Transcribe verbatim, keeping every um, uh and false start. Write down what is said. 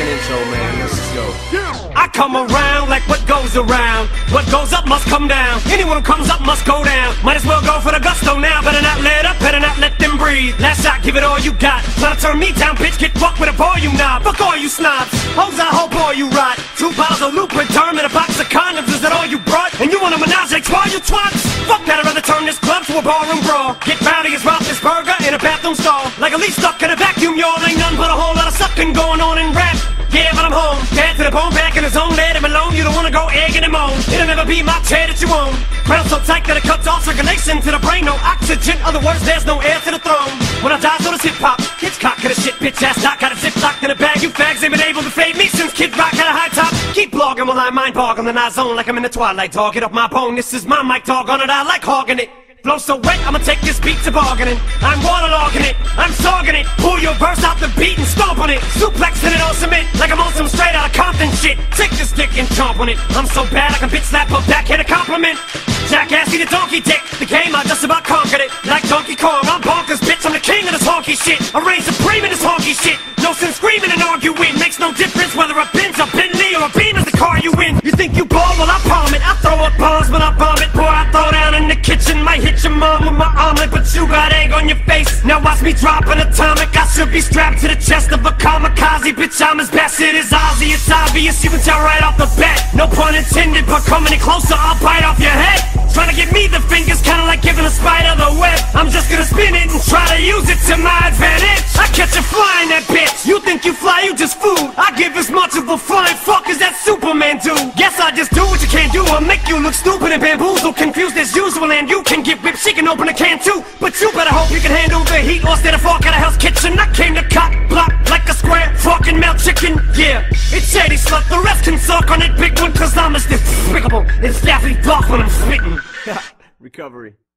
intro, man. Let's just go. I come around like what goes around. What goes up must come down. Anyone who comes up must go down. Might as well go for the gusto now. Better not let up, better not let them breathe. Last shot, give it all you got. Try to turn me down, bitch, get fucked with a volume knob. Fuck all you snobs. Hoes, I hope all you rot. Two bottles of Lupin, term and a box of condoms. Is that all you brought? And you want a menage a trois, you twats? Fuck that, I'd rather turn this club to a barroom brawl. Get rowdy as Roethlisberger in a bathroom stall. Like a leaf stuck in a vacuum, y'all. Ain't nothing but a whole lot of sucking going on in rap. Yeah, but I'm home, dead to the bone, back in his own, let him alone. You don't wanna go egging him on. It'll never be my chair that you own. Crown so tight that it cuts off circulation to the brain, no oxygen. Other words, there's no air to the throne. When I die, so does hip hop. Hitchcock got a shit bitch ass doc, got a zip locked in a bag. You fags ain't been able to fade me since Kid Rock had a high top. Keep blogging while I mind bog on the night zone like I'm in the twilight, dog. Get off my bone, this is my mic, dog. On it, I like hogging it. Flow so wet, I'ma take this beat to bargaining. I'm waterlogging it, I'm sogging it. Pull your verse out the beat and stomp on it. Suplexing it on cement like I'm on some straight out of Compton shit. Take this dick and chomp on it. I'm so bad I can bitch slap a backhand a compliment. Jackass, eat a donkey dick. The game, I just about conquered it. Like Donkey Kong, I'm bonkers, bitch. I'm the king of this honky shit. I reign supreme in this honky shit. No sense screaming and arguing. Makes no difference whether a Benz, a Bentley, or a Beamer's the car you win. You think you ball? Well, I palm it. I throw up bombs when I bomb it. Boy, I throw down in the kitchen. Might hit your mom with my omelet, but you got egg on your face. Now watch me drop an atomic. I should be strapped to the chest of a kamikaze. Bitch, I'm as bastard as Ozzy. It's obvious, you can tell right off the bat. No pun intended, but coming in closer, I'll bite off your head. Trying to give me the fingers, kinda like giving a spider the web. I'm just gonna spin it and try to use it to my advantage. I catch a fly in that bitch. You think you fly, you just food. I give as much of a flying fuck as that Superman do. Guess I just do what you can't do. I'll make you look stupid and bamboozle, confused as usual. And you can get whipped, she can open a can too. But you better hope you can handle the heat or stay the fuck out of Hell's Kitchen. I came to cock block like a square fucking melt chicken. Yeah, it's shady slut. The rest can suck on that big one, cause I'm as despicable as Daffy Duck when I'm spitting. Recovery.